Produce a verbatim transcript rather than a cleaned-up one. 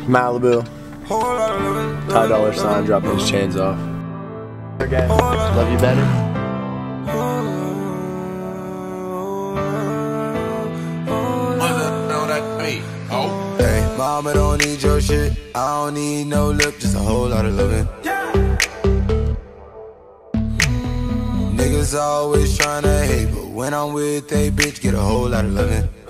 Malibu. Ty Dolla Sign dropping his chains off. Again, love you better. Hey, mama don't need your shit. I don't need no lip, just a whole lot of loving. Niggas always tryna hate, but when I'm with a bitch, get a whole lot of loving.